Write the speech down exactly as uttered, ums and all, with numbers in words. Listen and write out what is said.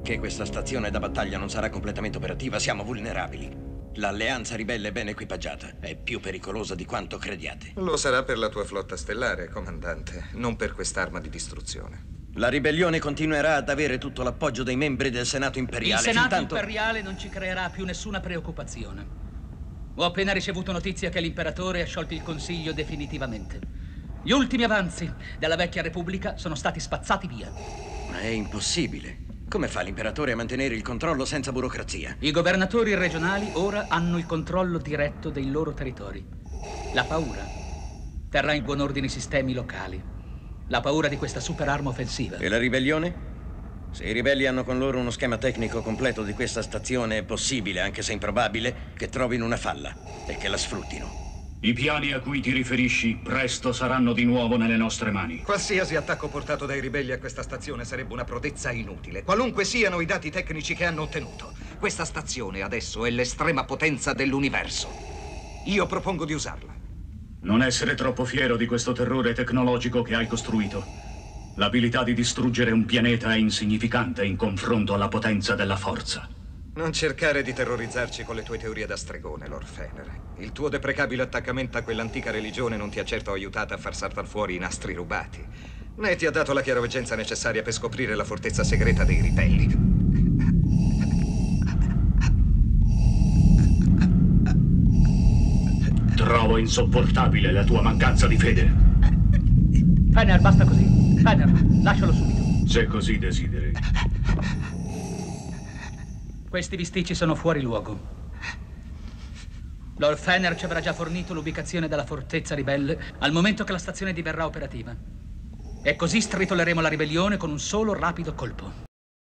Che questa stazione da battaglia non sarà completamente operativa, siamo vulnerabili. L'alleanza ribelle è ben equipaggiata. È più pericolosa di quanto crediate. Lo sarà per la tua flotta stellare, comandante, non per quest'arma di distruzione. La ribellione continuerà ad avere tutto l'appoggio dei membri del Senato Imperiale. Il Senato fintanto... Imperiale non ci creerà più nessuna preoccupazione. Ho appena ricevuto notizia che l'imperatore ha sciolto il Consiglio definitivamente. Gli ultimi avanzi della vecchia Repubblica sono stati spazzati via. Ma è impossibile. Come fa l'imperatore a mantenere il controllo senza burocrazia? I governatori regionali ora hanno il controllo diretto dei loro territori. La paura terrà in buon ordine i sistemi locali. La paura di questa super arma offensiva. E la ribellione? Se i ribelli hanno con loro uno schema tecnico completo di questa stazione, è possibile, anche se improbabile, che trovino una falla e che la sfruttino. I piani a cui ti riferisci presto saranno di nuovo nelle nostre mani. Qualsiasi attacco portato dai ribelli a questa stazione sarebbe una prodezza inutile, qualunque siano i dati tecnici che hanno ottenuto. Questa stazione adesso è l'estrema potenza dell'universo. Io propongo di usarla. Non essere troppo fiero di questo terrore tecnologico che hai costruito. L'abilità di distruggere un pianeta è insignificante in confronto alla potenza della forza. Non cercare di terrorizzarci con le tue teorie da stregone, Lord Fener. Il tuo deprecabile attaccamento a quell'antica religione non ti ha certo aiutata a far saltar fuori i nastri rubati, né ti ha dato la chiaroveggenza necessaria per scoprire la fortezza segreta dei ribelli. Trovo insopportabile la tua mancanza di fede. Fener, basta così. Fener, lascialo subito. Se così desideri. Questi bisticci sono fuori luogo. Lord Fener ci avrà già fornito l'ubicazione della fortezza ribelle al momento che la stazione diverrà operativa. E così stritoleremo la ribellione con un solo rapido colpo.